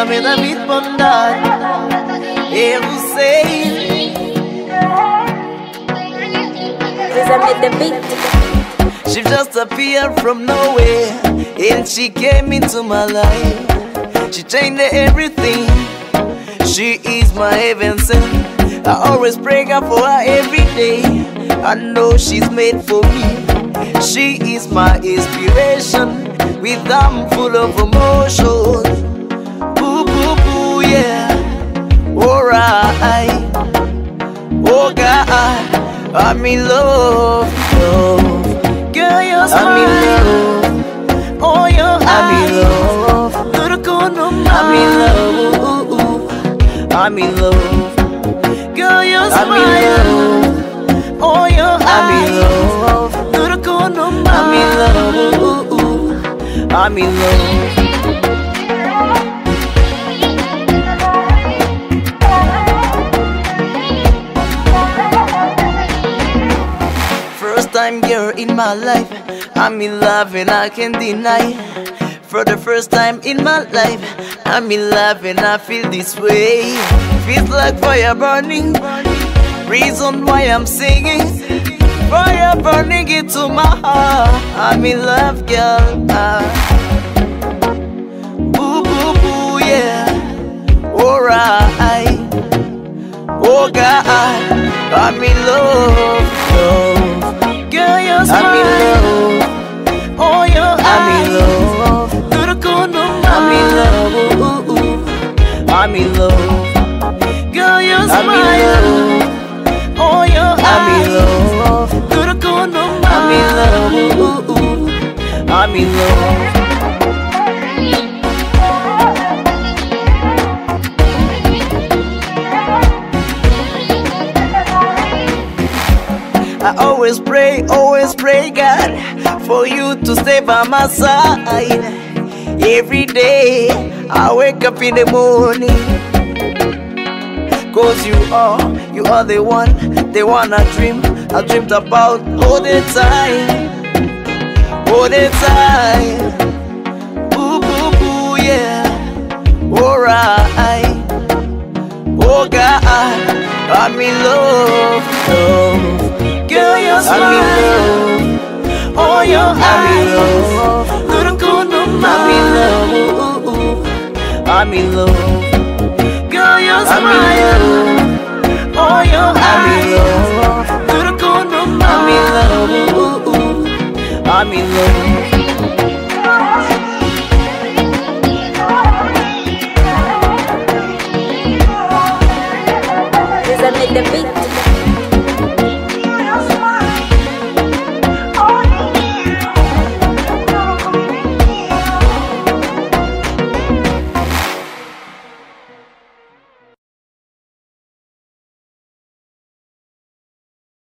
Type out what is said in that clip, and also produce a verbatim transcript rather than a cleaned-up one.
me David Bondad. Eu sei. The beat. She just appeared from nowhere and she came into my life. She changed everything. She is my heaven sent. I always pray God for her every day. I know she's made for me. She is my inspiration. With I'm full of emotions. Boo boo boo, yeah. Alright. Oh God, I'm in love, love. Girl, you're smile. I'm in love. Oh, your I'm in love. Little corner, I'm in love. Ooh, ooh. I'm in love. Girl, you're smile. I'm in love. Oh, your I'm in love. Little corner, I'm in love. Ooh, ooh. I'm in love. First time girl in my life, I'm in love and I can't deny. For the first time in my life, I'm in love and I feel this way. Feels like fire burning, reason why I'm singing. Fire burning into my heart. I'm in love, girl. Ah. Boo boo boo, yeah. Alright. Oh God, I'm in love, love. Girl, you're smile. I'm in love. Oh, your I'm in love. Little corner, I'm in love. Ooh, ooh. I'm in love. Girl, you're smile. I'm in love. Oh, your I'm in love. Little corner, I'm in love. Ooh, ooh. I'm in love. I always pray, always pray, God, for you to stay by my side. Every day I wake up in the morning, cause you are, you are the one, the one I dream, I dreamed about all the time, all the time. Boo, boo, boo, yeah, alright. Oh God, I'm in love, love. Girl, you're smile. I'm in love. Oh, your I'm in love. Little corner, I'm in love. Ooh, ooh. I'm in love. Girl, you're smile. Oh, your I'm in love. Little corner, I'm in love. Ooh, ooh. I'm in love. The beat.